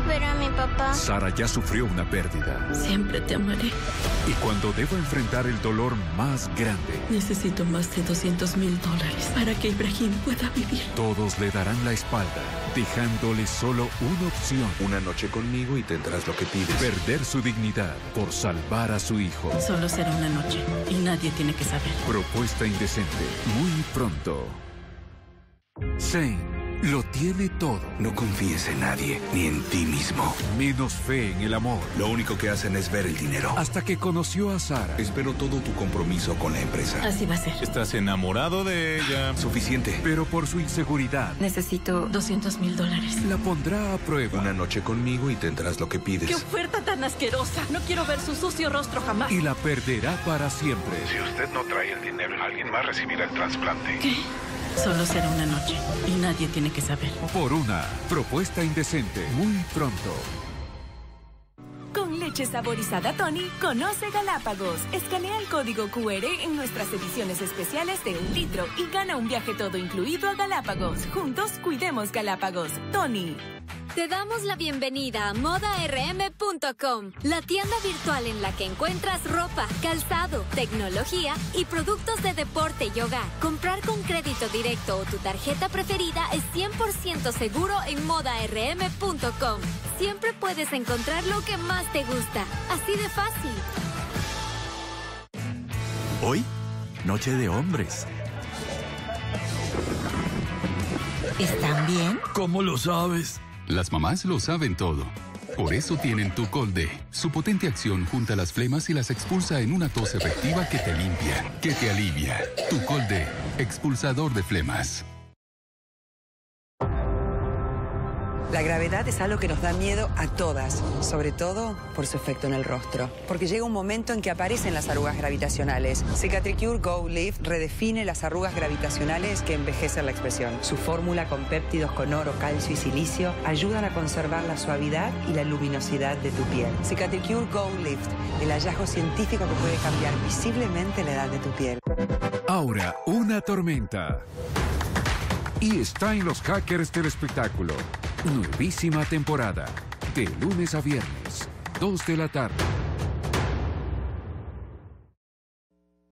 ver a mi papá. Sara ya sufrió una pérdida. Siempre te amaré. Y cuando deba enfrentar el dolor más grande, Necesito más de $200,000 para que Ibrahim pueda vivir. todos le darán la espalda, dejándole solo una opción: Una noche conmigo y tendrás lo que pides. perder su dignidad por salvar a su hijo. Solo será una noche y nadie tiene que saber. Propuesta indecente, muy pronto. Zane lo tiene todo, No confíes en nadie, ni en ti mismo. menos fe en el amor. Lo único que hacen es ver el dinero. Hasta que conoció a Sara. Espero todo tu compromiso con la empresa. Así va a ser. Estás enamorado de ella. Suficiente. Pero por su inseguridad, Necesito $200,000. la pondrá a prueba. Una noche conmigo y tendrás lo que pides. ¡Qué oferta tan asquerosa! No quiero ver su sucio rostro jamás. Y la perderá para siempre. Si usted no trae el dinero, alguien más recibirá el trasplante. ¿Qué? Solo será una noche y nadie tiene que saber. Por una propuesta indecente, muy pronto. Con leche saborizada Tony, conoce Galápagos. Escanea el código QR en nuestras ediciones especiales de 1 litro y gana un viaje todo incluido a Galápagos. Juntos cuidemos Galápagos. Tony. Te damos la bienvenida a modarm.com, la tienda virtual en la que encuentras ropa, calzado, tecnología y productos de deporte y hogar. Comprar con crédito directo o tu tarjeta preferida es 100% seguro en modarm.com. Siempre puedes encontrar lo que más te gusta, así de fácil. Hoy, noche de hombres. ¿Están bien? ¿Cómo lo sabes? Las mamás lo saben todo. Por eso tienen Tucolde. Su potente acción junta las flemas y las expulsa en una tos efectiva que te limpia, que te alivia. Tucolde, expulsador de flemas. La gravedad es algo que nos da miedo a todas, sobre todo por su efecto en el rostro. Porque llega un momento en que aparecen las arrugas gravitacionales. Cicatricure Go Lift redefine las arrugas gravitacionales que envejecen la expresión. Su fórmula con péptidos con oro, calcio y silicio ayudan a conservar la suavidad y la luminosidad de tu piel. Cicatricure Go Lift, el hallazgo científico que puede cambiar visiblemente la edad de tu piel. Ahora, una tormenta. Y está en los hackers del espectáculo. Nuevísima temporada. De lunes a viernes, 2 de la tarde.